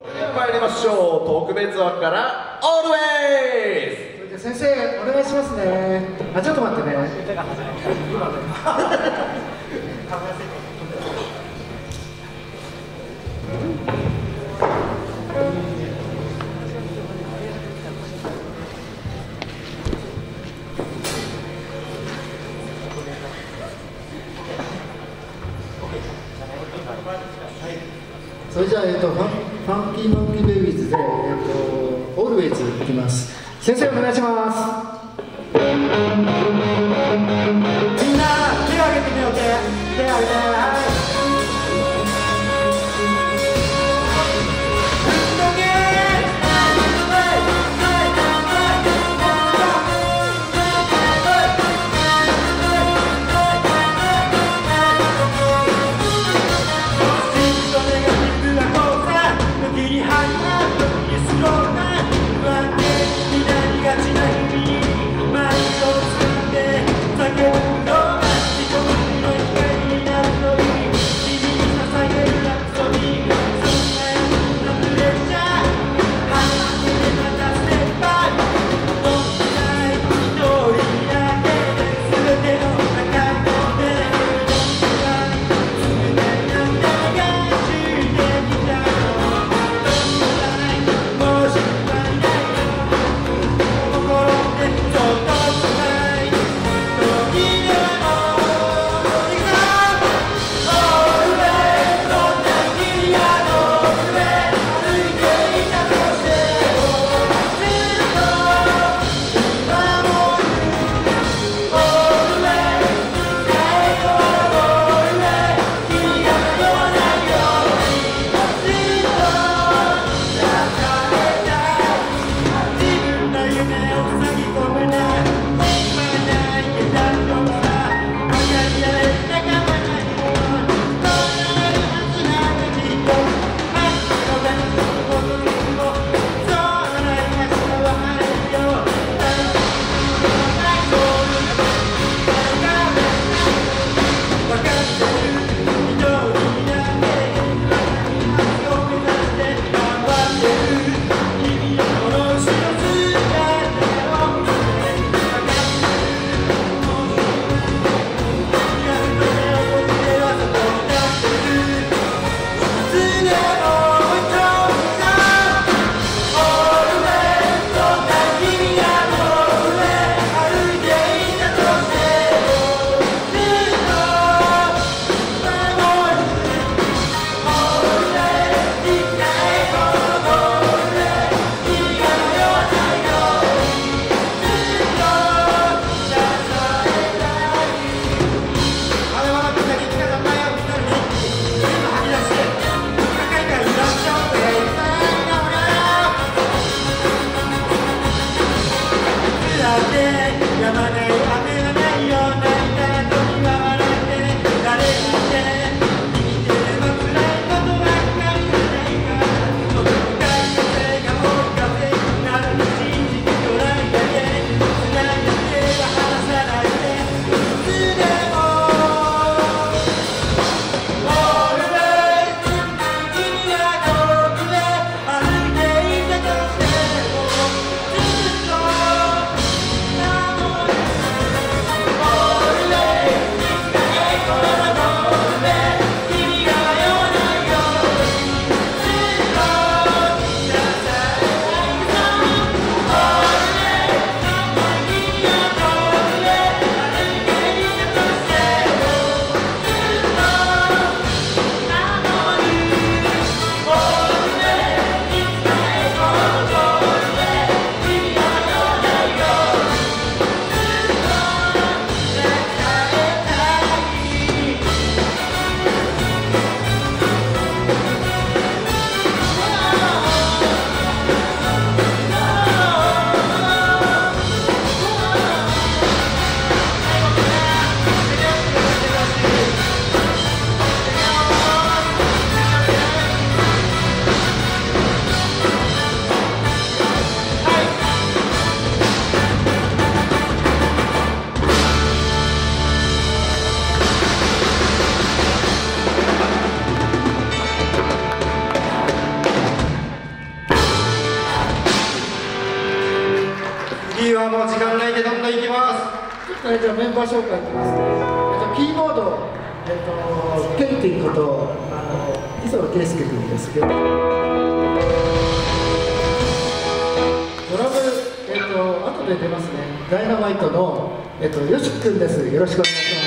参りましょう。特別枠からオールウェイズ。 先生お願いしますね。あ、ちょっと待ってね。それじゃあ、ファンキーモンキーベイビーズで、オールウェイズいきます。先生お願いします。みんな手を挙げてみよう。手挙げて、はい。 はもう時間ないんでどんどんいきます。 ちょっとじゃあメンバー紹介いきますね。キーボード、ケイティこと磯野圭介君ですけど、ドラム、後で出ますね。ダイナマイトのよしき君です。よろしくお願いします。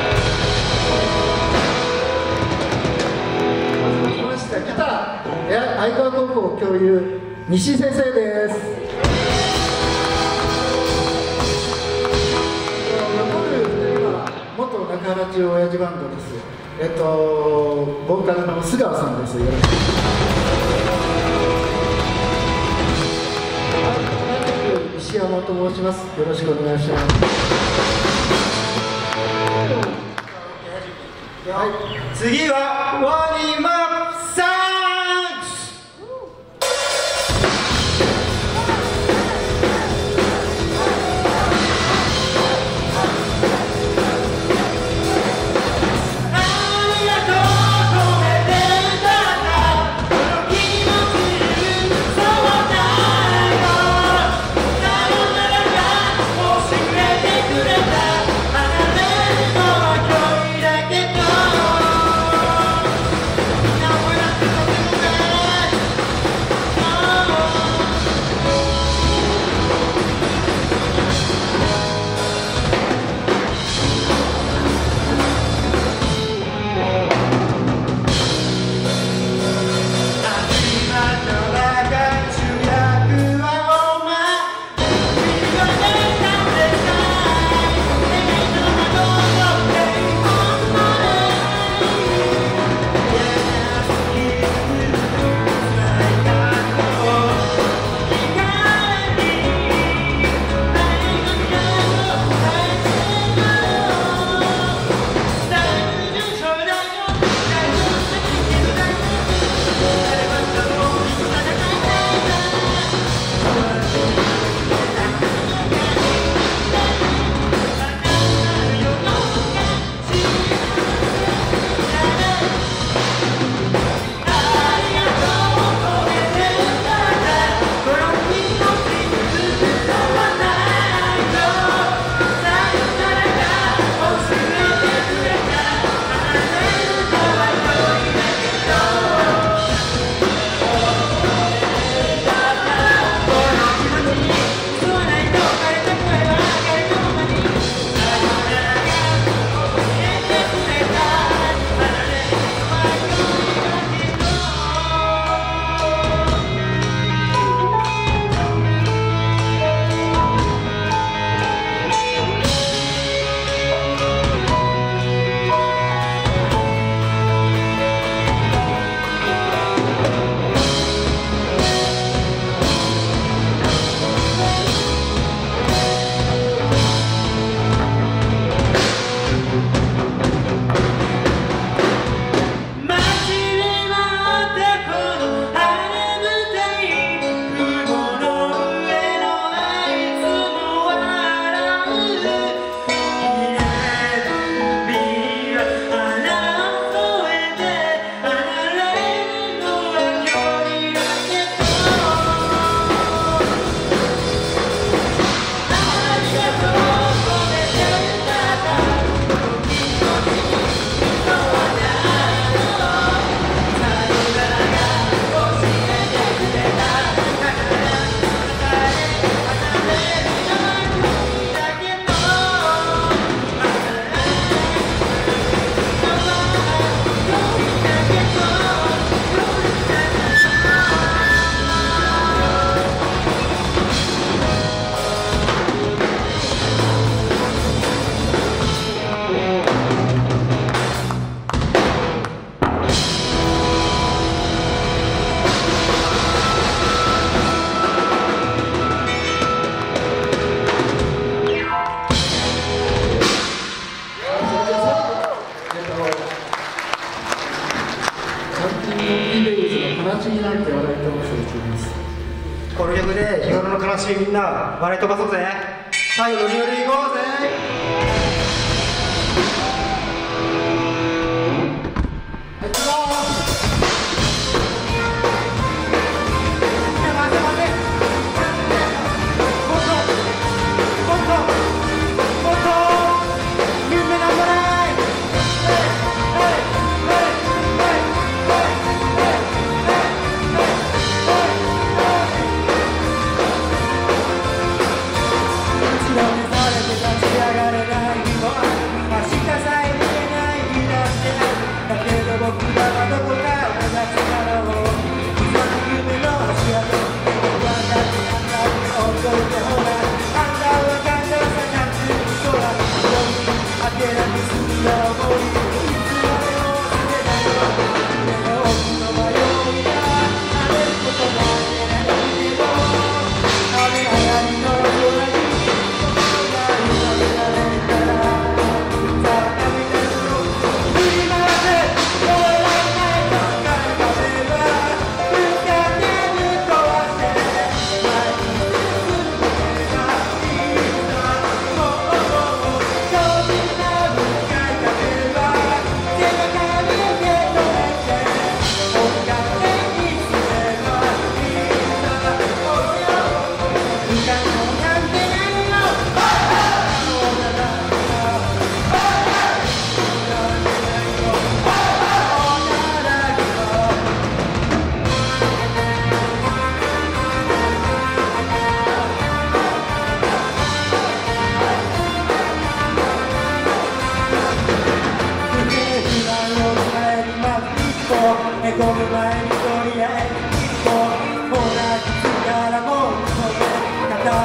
続きましてギター、相川高校教諭西井先生です。元中原中親父バンドです。ボーカルの須川さんです。よろしく。石山と申します。よろしくお願いします。 はい、次はワニマッサーこの曲で日頃の悲しみみんな笑い飛ばそうぜ。最後ノリノリ行こうぜ。 はい、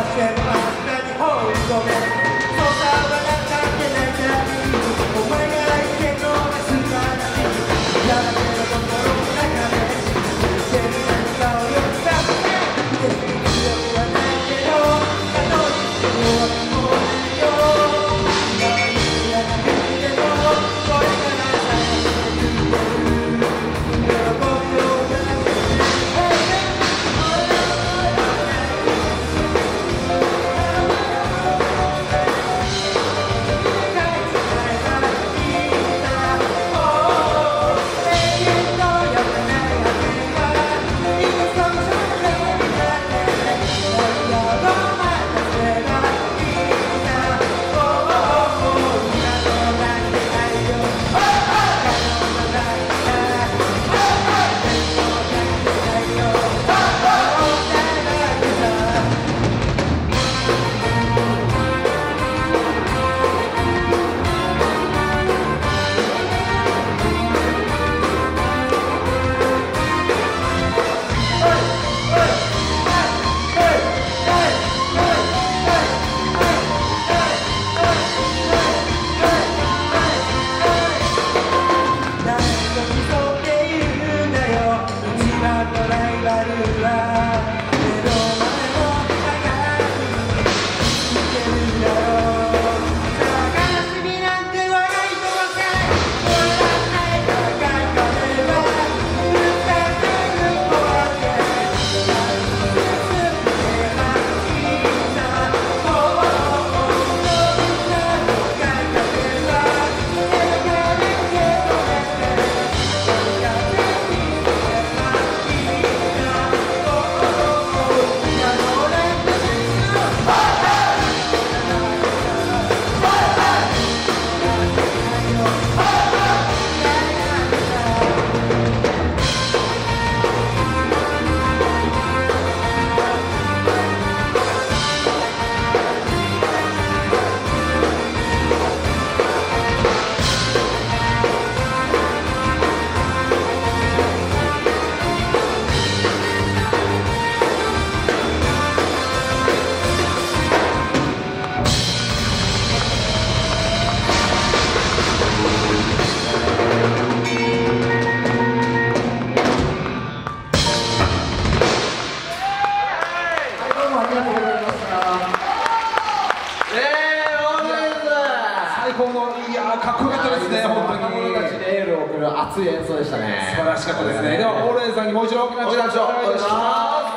高のいやかっこよかったですね、本当に若者たちにエールを送る熱い演奏でしたね。 素晴らしかったですね。ではオーレンさんにもう一度大きな拍手をお願いします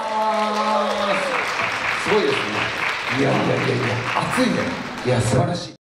。すごいですね。いや熱いね。いや素晴らしい。